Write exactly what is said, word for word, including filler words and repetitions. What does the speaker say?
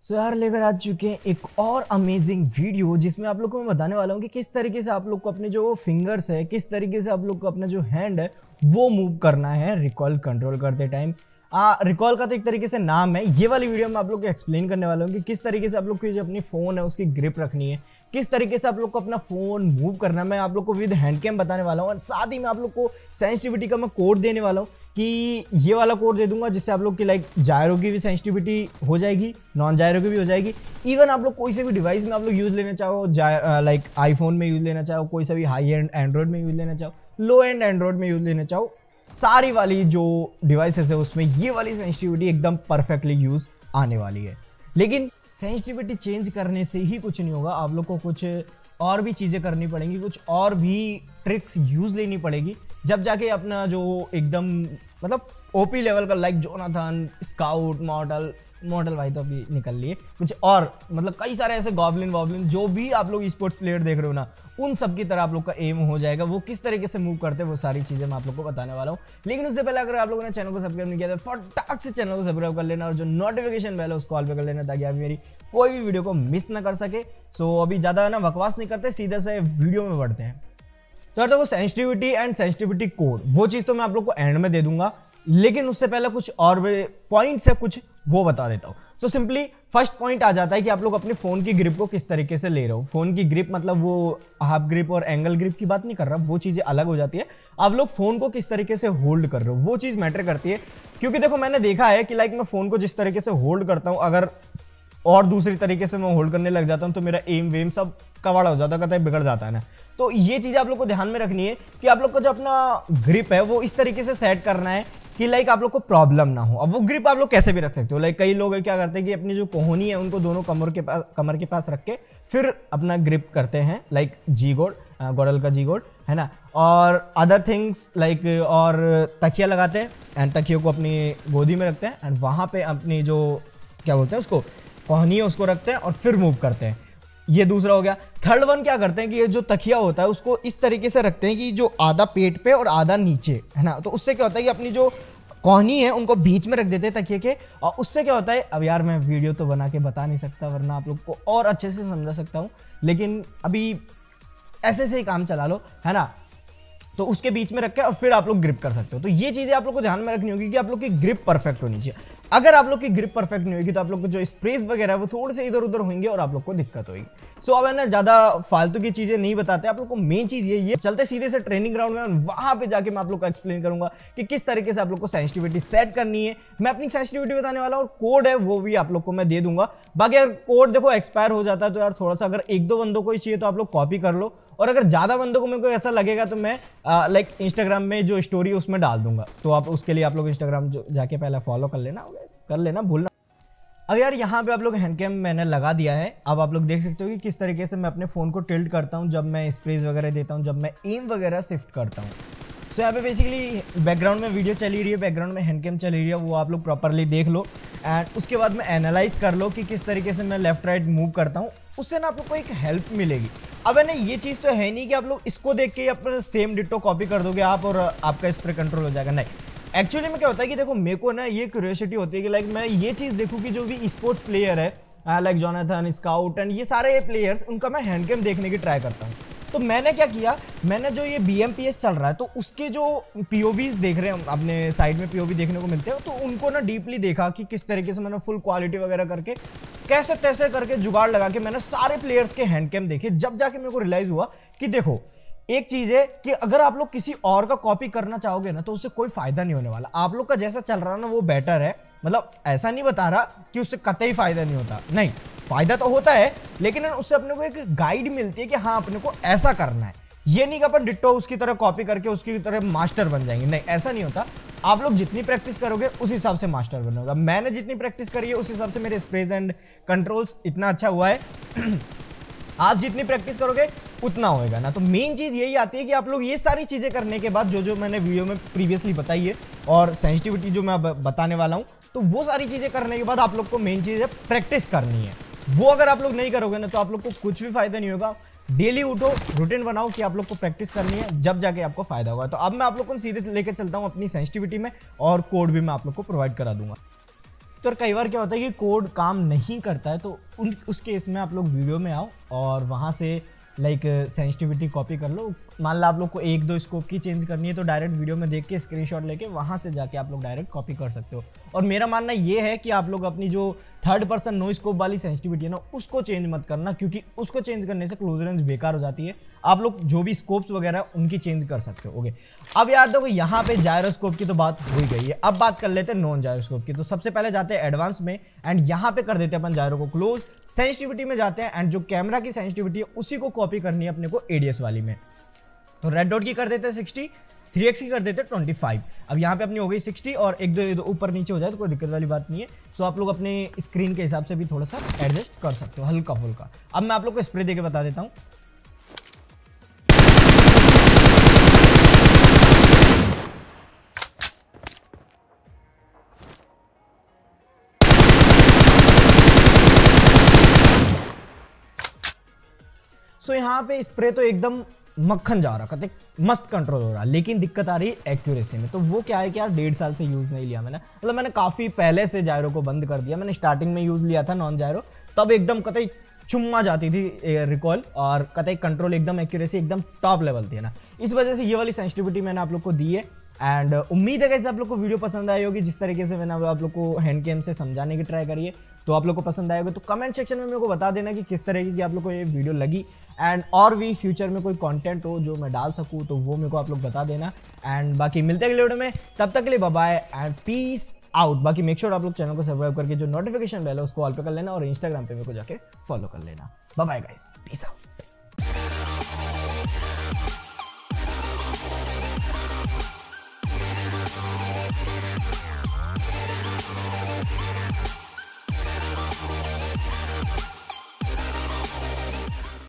सो so यार लेकर आ चुके हैं एक और अमेजिंग वीडियो जिसमें आप लोग को मैं बताने वाला हूँ कि किस तरीके से आप लोग को अपने जो फिंगर्स है, किस तरीके से आप लोग को अपना जो हैंड है वो मूव करना है रिकॉल कंट्रोल करते टाइम। आ रिकॉल का तो एक तरीके से नाम है। ये वाली वीडियो में आप लोग को एक्सप्लेन करने वाला हूँ कि किस तरीके से आप लोग की जो अपनी फ़ोन है उसकी ग्रिप रखनी है, किस तरीके से आप लोग को अपना फ़ोन मूव करना है। मैं आप लोग को विद हैंड कैम बताने वाला हूँ और साथ ही मैं आप लोग को सेंसिटिविटी का मैं कोड देने वाला हूँ कि ये वाला कोड दे दूंगा जिससे आप लोग की लाइक जायरो की भी सेंसिटिविटी हो जाएगी, नॉन जायरो की भी हो जाएगी। इवन आप लोग कोई से भी डिवाइस में आप लोग यूज़ लेना चाहो, लाइक आईफोन में यूज़ लेना चाहो, कोई सा भी हाई एंड एंड्रॉयड में यूज़ लेना चाहो, लो एंड एंड्रॉयड में यूज़ लेना चाहो, सारी वाली जो डिवाइसेस है उसमें ये वाली सेंसिटिविटी एकदम परफेक्टली यूज़ आने वाली है। लेकिन सेंसिटिविटी चेंज करने से ही कुछ नहीं होगा, आप लोग को कुछ और भी चीज़ें करनी पड़ेंगी, कुछ और भी ट्रिक्स यूज़ लेनी पड़ेगी, जब जाके अपना जो एकदम मतलब ओपी लेवल का like Jonathan, Scout, model model भाई तो अभी निकल लिए, कुछ और मतलब कई सारे ऐसे गॉबलिन वॉबलिन जो भी आप लोग स्पोर्ट्स प्लेयर देख रहे हो ना, उन सब की तरह आप लोग का एम हो जाएगा। वो किस तरीके से मूव करते हैं वो सारी चीज़ें मैं आप लोग को बताने वाला हूँ। लेकिन उससे पहले अगर आप लोगों ने चैनल को सब्सक्राइब नहीं किया तो फटाक से चैनल को सब्सक्राइब कर लेना और जो नोटिफिकेशन बेल है उसको ऑल पे कर लेना ताकि आप मेरी कोई भी वीडियो को मिस ना कर सके। सो अभी ज़्यादा ना बकवास नहीं करते, सीधे से वीडियो में बढ़ते हैं। तो यार देखो सेंसिटिविटी एंड सेंसिटिविटी कोड वो चीज़ तो मैं आप लोग को एंड में दे दूंगा, लेकिन उससे पहले कुछ और पॉइंट्स है कुछ वो बता देता हूँ। सो सिंपली फर्स्ट पॉइंट आ जाता है कि आप लोग अपने फ़ोन की ग्रिप को किस तरीके से ले रहे हो। फ़ोन की ग्रिप मतलब वो हाफ ग्रिप और एंगल ग्रिप की बात नहीं कर रहा, वो चीज़ें अलग हो जाती है। आप लोग फ़ोन को किस तरीके से होल्ड कर रहे हो वो चीज़ मैटर करती है। क्योंकि देखो मैंने देखा है कि लाइक मैं फ़ोन को जिस तरीके से होल्ड करता हूँ, अगर और दूसरी तरीके से मैं होल्ड करने लग जाता हूँ तो मेरा एम वेम सब कवाड़ा हो जाता है, कहता है बिगड़ जाता है ना। तो ये चीज़ आप लोग को ध्यान में रखनी है कि आप लोग को जो अपना ग्रिप है वो इस तरीके से सेट करना है कि लाइक आप लोग को प्रॉब्लम ना हो। अब वो ग्रिप आप लोग कैसे भी रख सकते हो, लाइक कई लोग क्या करते हैं कि अपनी जो कोहनी है उनको दोनों कमर के पास कमर के पास रख के फिर अपना ग्रिप करते हैं, लाइक जी गोड गोडल का जी गोड है ना, और अदर थिंग्स लाइक और तकिया लगाते हैं एंड तकियों को अपनी गोदी में रखते हैं एंड वहाँ पे अपनी जो क्या बोलते हैं उसको कोहनी है उसको रखते हैं और फिर मूव करते हैं। ये दूसरा हो गया। थर्ड वन क्या करते हैं कि ये जो तकिया होता है उसको इस तरीके से रखते हैं कि जो आधा पेट पे और आधा नीचे है ना, तो उससे क्या होता है कि अपनी जो कोहनी है उनको बीच में रख देते हैं तकिए के, और उससे क्या होता है, अब यार मैं वीडियो तो बना के बता नहीं सकता वरना आप लोग को और अच्छे से समझा सकता हूँ, लेकिन अभी ऐसे से ही काम चला लो है ना। तो उसके बीच में रख के और फिर आप लोग ग्रिप कर सकते हो। तो ये चीज़ें आप लोग को ध्यान में रखनी होगी कि आप लोग की ग्रिप परफेक्ट होनी चाहिए। अगर आप लोग की ग्रिप परफेक्ट नहीं होगी तो आप लोग को जो स्प्रेस वगैरह है वो थोड़े से इधर उधर होंगे और आप लोग को दिक्कत होगी। सो अब है ना ज़्यादा फालतू की चीज़ें नहीं बताते, आप लोग को मेन चीज़ ये ये चलते सीधे से ट्रेनिंग ग्राउंड में, वहाँ पे जाके मैं आप लोग को एक्सप्लेन करूंगा कि किस तरीके से आप लोग को सेंसिटिविटी सेट करनी है। मैं अपनी सेंसिटिविटी बताने वाला हूँ और कोड है वो भी आप लोग को मैं दे दूंगा। बाकी अगर कोड देखो एक्सपायर हो जाता है तो यार थोड़ा सा अगर एक दो बंदों को ही चाहिए तो आप लोग कॉपी कर लो, और अगर ज़्यादा बंदों को मेरे को ऐसा लगेगा तो मैं लाइक इंस्टाग्राम में जो स्टोरी उसमें डाल दूंगा। तो आप उसके लिए आप लोग इंस्टाग्राम जो जाके पहले फॉलो कर लेना कर लेना भूलना। अब यार यहाँ पे आप लोग हैंड कैम मैंने लगा दिया है। अब आप लोग देख सकते हो कि किस तरीके से मैं अपने फ़ोन को टिल्ट करता हूँ जब मैं स्प्रेस वगैरह देता हूँ, जब मैं एम वगैरह शिफ्ट करता हूँ। सो यहाँ पे बेसिकली बैकग्राउंड में वीडियो चली रही है, बैकग्राउंड में हैंड कैम चली रही है, वो आप लोग प्रॉपरली देख लो एंड उसके बाद में एनालाइज कर लो कि किस तरीके से मैं लेफ्ट राइट मूव करता हूँ। उससे ना आप लोग को एक हेल्प मिलेगी। अब है ना ये चीज़ तो है नहीं कि आप लोग इसको देख के अपना सेम डिट्टो कॉपी कर दोगे आप और आपका स्प्रे कंट्रोल हो जाएगा, नहीं। एक्चुअली में क्या होता है कि देखो मेरे को ना ये क्यूरियोसिटी होती है कि लाइक मैं ये चीज़ देखूँ कि जो भी स्पोर्ट्स प्लेयर है लाइक जोनाथन, स्काउट एंड ये सारे प्लेयर्स, उनका मैं हैंड कैम देखने की ट्राई करता हूँ। तो मैंने क्या किया, मैंने जो ये बी एम पी एस चल रहा है तो उसके जो पी ओ वीज़ देख रहे हैं अपने साइड में पी ओ वी देखने को मिलते हैं, तो उनको ना डीपली देखा कि किस तरीके से मैंने फुल क्वालिटी वगैरह करके कैसे तैसे करके जुगाड़ लगा के मैंने सारे प्लेयर्स के हैंड कैम देखे। जब जाके मेरे को रियलाइज हुआ कि देखो एक चीज़ है कि अगर आप लोग किसी और का कॉपी करना चाहोगे ना तो उससे कोई फायदा नहीं होने वाला। आप लोग का जैसा चल रहा है ना वो बेटर है, मतलब ऐसा नहीं बता रहा कि उससे कतई फायदा नहीं होता, नहीं फायदा तो होता है, लेकिन उससे अपने को एक गाइड मिलती है कि हाँ अपने को ऐसा करना है। ये नहीं कि अपन डिट्टो उसकी तरह कॉपी करके उसकी तरह मास्टर बन जाएंगे, नहीं ऐसा नहीं होता। आप लोग जितनी प्रैक्टिस करोगे उस हिसाब से मास्टर बनोगे। मैंने जितनी प्रैक्टिस करी है उस हिसाब से मेरे स्प्रेज एंड कंट्रोल्स इतना अच्छा हुआ है। आप जितनी प्रैक्टिस करोगे उतना होएगा ना। तो मेन चीज़ यही आती है कि आप लोग ये सारी चीज़ें करने के बाद जो जो मैंने वीडियो में प्रीवियसली बताई है और सेंसिटिविटी जो मैं बताने वाला हूँ, तो वो सारी चीज़ें करने के बाद आप लोग को मेन चीज़ है प्रैक्टिस करनी है। वो अगर आप लोग नहीं करोगे ना तो आप लोग को कुछ भी फायदा नहीं होगा। डेली उठो, रूटीन बनाओ कि आप लोग को प्रैक्टिस करनी है, जब जाके आपको फायदा होगा। तो अब मैं आप लोग को सीधे लेकर चलता हूँ अपनी सेंसिटिविटी में और कोड भी मैं आप लोग को प्रोवाइड करा दूंगा। कर कई बार क्या होता है कि कोड काम नहीं करता है, तो उन उस केस में आप लोग वीडियो में आओ और वहाँ से लाइक सेंसिटिविटी कॉपी कर लो। मान लो आप लोग को एक दो स्कोप की चेंज करनी है तो डायरेक्ट वीडियो में देख के स्क्रीनशॉट लेके वहाँ से जाके आप लोग डायरेक्ट कॉपी कर सकते हो। और मेरा मानना ये है कि आप लोग अपनी जो थर्ड पर्सन नो स्कोप वाली सेंसिटिविटी है ना उसको चेंज मत करना, क्योंकि उसको चेंज करने से क्लोज रेंज बेकार हो जाती है। आप लोग जो भी स्कोप्स वगैरह उनकी चेंज कर सकते हो। ओके, अब यार देखो यहाँ पे जायरोस्कोप की तो बात हो ही गई है, अब बात कर लेते हैं नॉन जायरोस्कोप की। तो सबसे पहले जाते हैं एडवांस में एंड यहाँ पे कर देते हैं अपन जायरो को क्लोज, सेंसिटिविटी में जाते हैं एंड जो कैमरा की सेंसिटिविटी है उसी को कॉपी करनी है अपने को एडीएस वाली में। तो रेड डॉट की कर देते हैं सिक्सटी, थ्री एक्स की कर देते हैं ट्वेंटी फाइव। अब यहाँ पे अपनी हो गई सिक्सटी और एक दो ऊपर नीचे हो जाए तो कोई दिक्कत वाली बात नहीं है। सो आप लोग अपने स्क्रीन के हिसाब से भी थोड़ा सा एडजस्ट कर सकते हो हल्का फुल्का। अब मैं आप लोग को स्प्रे देके बता देता हूँ। सो so, यहाँ पे स्प्रे तो एकदम मक्खन जा रहा है, मस्त कंट्रोल हो रहा है, लेकिन दिक्कत आ रही है एक्यूरेसी में। तो वो क्या है कि यार डेढ़ साल से यूज नहीं लिया मैंने, मतलब मैंने काफी पहले से जायरो को बंद कर दिया। मैंने स्टार्टिंग में यूज लिया था नॉन जायरो, तब एकदम कतई चुम्मा जाती थी रिकॉल और कतई कंट्रोल एकदम एक्यूरेसी एकदम टॉप लेवल थी ना। इस वजह से ये वाली सेंसिटिविटी मैंने आप लोग को दी है एंड उम्मीद है कि आप लोग को वीडियो पसंद आई होगी। जिस तरीके से मैंने आप लोग को हैंड कैम से समझाने की ट्राई करी है तो आप लोग को पसंद आएगा। तो कमेंट सेक्शन में मेरे को बता देना कि किस तरीके की आप लोग को ये वीडियो लगी एंड और भी फ्यूचर में कोई कंटेंट हो जो मैं डाल सकूं तो वो मेरे को आप लोग बता देना। एंड बाकी मिलते हैं अगले वीडियो में, तब तक के लिए bye bye and peace out. बाकी मेक श्योर आप लोग चैनल को सब्सक्राइब करके जो नोटिफिकेशन बेल है उसको ऑल पे कर लेना और इंस्टाग्राम पे मेरे को जाके फॉलो कर लेना। Bye bye guys, peace out.